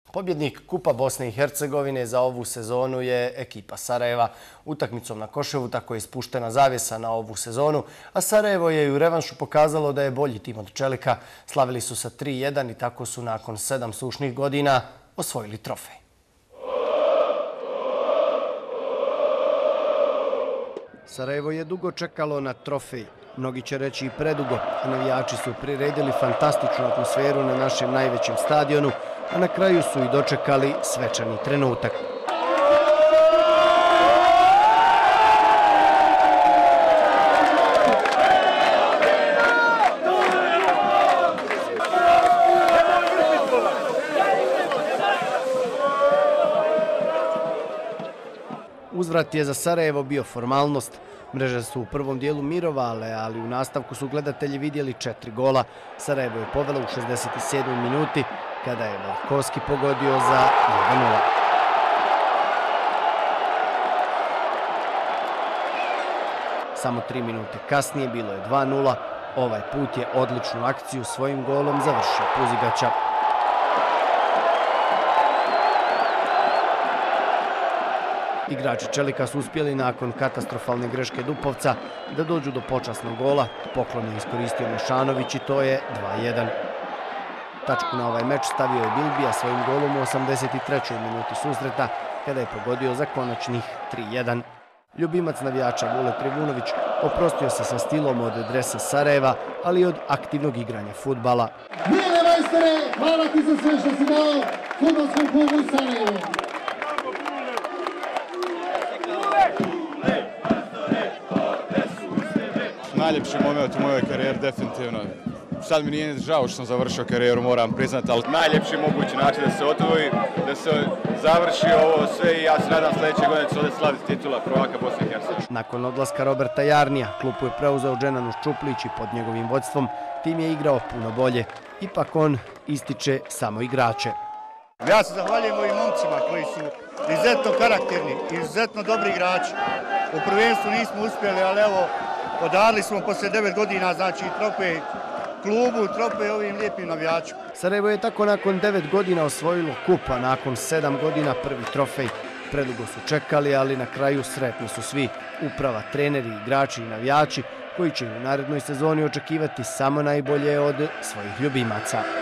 Pobjednik Kupa Bosne i Hercegovine za ovu sezonu je ekipa Sarajeva. Utakmicom na Koševu tako je ispuštena zavjesa na ovu sezonu, a Sarajevo je i u revanšu pokazalo da je bolji tim od Čelika. Slavili su sa 3:1 i tako su nakon 7 sušnih godina osvojili trofej. Sarajevo je dugo čekalo na trofej. Mnogi će reći i predugo, a navijači su priredili fantastičnu atmosferu na našem najvećem stadionu, a na kraju su i dočekali svečani trenutak. Uzvrat je za Sarajevo bio formalnost. Mreže su u prvom dijelu mirovale, ali u nastavku su gledatelji vidjeli 4 gola. Sarajevo je povelo u 67. minuti, kada je Velkovski pogodio za 1:0. Samo 3 minute kasnije bilo je 2:0. Ovaj put je odličnu akciju svojim golom završio Puzigaća. Igrači Čelika su uspjeli nakon katastrofalne greške Dupovca da dođu do počasnog gola. Poklon je iskoristio Mešanović i to je 2:1. Tačku na ovaj meč stavio je Bilbija svojim golom u 83. minuti susreta, kada je pogodio za konačnih 3:1. Ljubimac navijača Vule Trivunović oprostio se sa stilom od dresa Sarajeva, ali i od aktivnog igranja fudbala. Mile majstore, hvala ti za sve što si dao fudbalskom klubu Sarajevo. Najljepši moment u mojoj karijeri, definitivno. Sad mi nije žao što sam završio karijeru, moram priznati, ali najljepši mogući način da se odvoji, da se završi ovo sve i ja se nadam sljedeće godine će ovdje slaviti titula prvaka Bosne i Hercegovine. Nakon odlaska Roberta Jarnija, klupu je preuzeo Dženanu Ščuplić i pod njegovim vođstvom tim je igrao puno bolje. Ipak on ističe samo igrače. Ja se zahvaljujem ovim momcima koji su izuzetno karakterni, izuzetno dobri igrači. U prvenstvu nismo uspjeli, ali evo, podarili smo poslije 9 godina, znači trofej klubu, trofej ovim lijepim navijačima. Sarajevo je tako nakon 9 godina osvojilo kup, a nakon 7 godina prvi trofej. Predugo su čekali, ali na kraju sretni su svi. Uprava, treneri, igrači i navijači koji će u narednoj sezoni očekivati samo najbolje od svojih ljubimaca.